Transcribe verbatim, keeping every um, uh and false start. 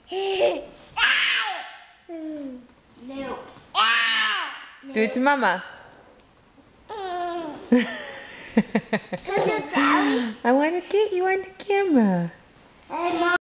No. Do it to Mama. I want to get you on the camera.